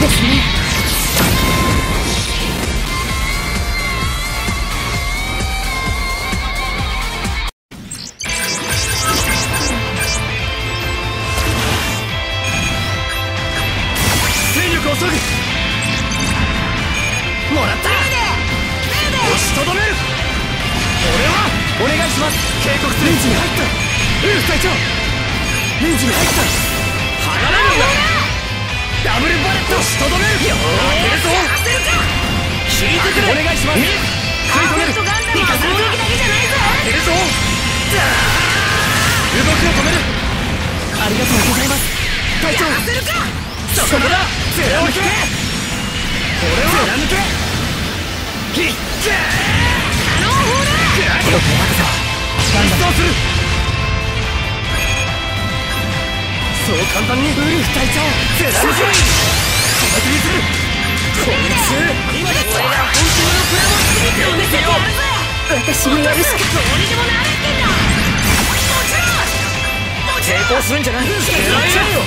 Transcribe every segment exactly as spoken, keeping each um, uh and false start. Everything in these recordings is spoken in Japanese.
ですね。 戦力を削ぐ。もらった。押しとどめる。俺はお願いします。警告する。レンジに入った。ウルフ隊長、レンジに入った。離れるんだ。ダブルバレット。押しとどめる。よー当てるぞ。引いてくれ。お願いします。食い止める。行かせる。当てるぞ。動きを止める。ありがとうございます。隊長、そこだ。ゼラ抜け。俺はゼラ抜け。ひっけー。この手は一掃する。そう簡単にウルフ隊長ゼラ抜け。小松にする。こいつ今です。俺が本当のプラモスピリットを見せてやるぜ。 私もやるしか。 どうにでもなれってんだ。もちろん抵抗するんじゃない。狙えよ。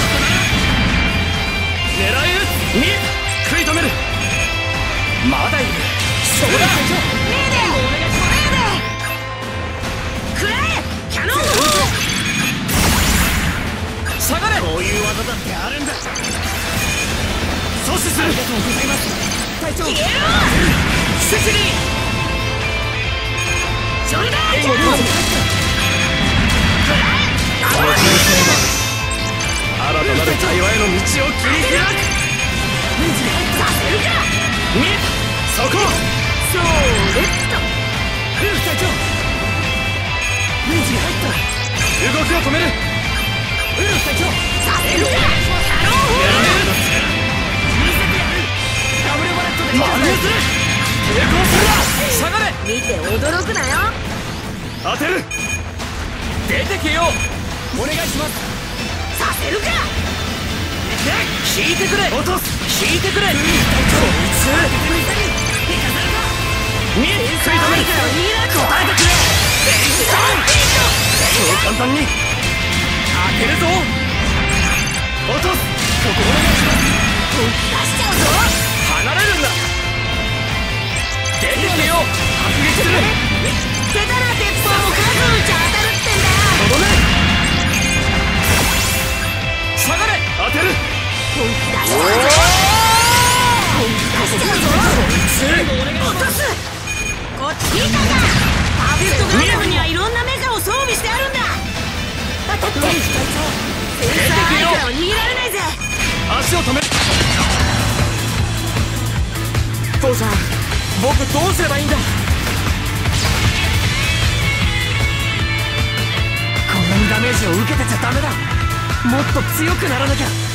狙い撃つ。見えた。食い止める。まだいる。そこだ。 メーデーお願いします。メーデー食らえキャノンの砲。 下がれ。こういう技だってあるんだ。阻止する。ありがとうございます。隊長、消えろ。セシリージョルダー援護どうぞ。 食らえこの銃声は新たなる対話への道を切り開く。 させるか。 見えた。そこ。 そうレッド。 ウルフ隊長、レンジに入った。動きを止める。ウルフ隊長、 させるか。キャノン砲。 見せてやる。ダブルバレットで真似する。抵抗するな。下がれ。 見て驚くなよ。 当てる。出てけよ。お願いします。 させるか。 引いてくれ。落とす。引いてくれ。ウルフ隊長、こいつ見え。食い止める。答えてくれ。そう簡単に当てるぞ。落とす。ここお願いします。 本気出しちゃうぞ。 離れるんだ。出てけよ。迫撃する。 下手な鉄砲も数打ち当たるってんだよ。 とどめ。下がれ。当てる。 本気出しちゃうぞ。本気出しちゃうぞ。落とす。こっち見たか。パーフェクトガンダムにはいろんなメカを装備してあるんだ。当たって。センサーアイからは逃げられないぜ。 足を止める。父さん、僕どうすればいいんだ。こんなにダメージを受けてちゃダメだ。もっと強くならなきゃ。